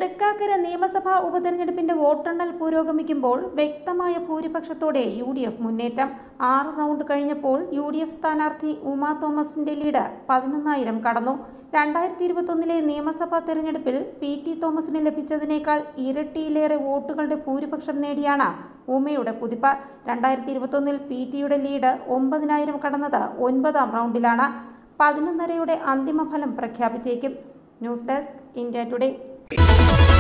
തൃക്കാക്കര നിയമസഭാ ഉപതെരഞ്ഞെടുപ്പിന്റെ വോട്ടെണ്ണൽ പുരോഗമിക്കുമ്പോൾ വ്യക്തമായ ഭൂരിപക്ഷത്തോടെ UDF മുന്നേറ്റം. 6 റൗണ്ട് കഴിഞ്ഞപ്പോൾ UDF സ്ഥാനാർത്ഥി ഉമാ തോമസിന്റെ ലീഡ് 11,000 കടന്നു. 2021 നിയമസഭാ തെരഞ്ഞെടുപ്പിൽ PT തോമസിന് ലഭിച്ചതിനേക്കാൾ ഇരട്ടിയിലേറെ വോട്ടുകളുടെ ഭൂരിപക്ഷം നേടിയാണ് ഉമയുടെ കുതിപ്പ്. 2021 PTയുടെ ലീഡ് 9,000 കടന്നത് 9ാം റൗണ്ടിലാണ്. 11:30 അന്തിമഫലം പ്രഖ്യാപിച്ചേക്കും. News desk, India today.